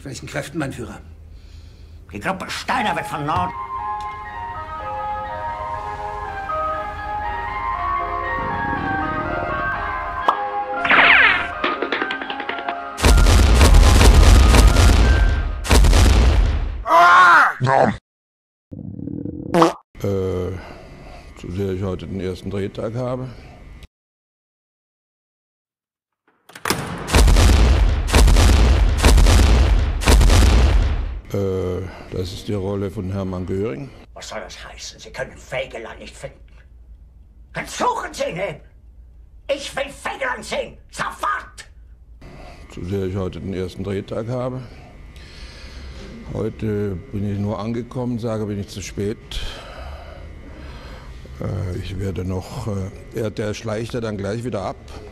Mit welchen Kräften, mein Führer? Die Gruppe Steiner wird von Norden... Zu sehr ich heute den ersten Drehtag habe. Das ist die Rolle von Hermann Göring. Was soll das heißen? Sie können Feigeland nicht finden. Dann suchen Sie ihn eben. Ich will Feigeland sehen. Sofort! Zu sehr ich heute den ersten Drehtag habe. Heute bin ich nur angekommen, sage, bin ich zu spät. Ich werde noch, der schleicht ja dann gleich wieder ab.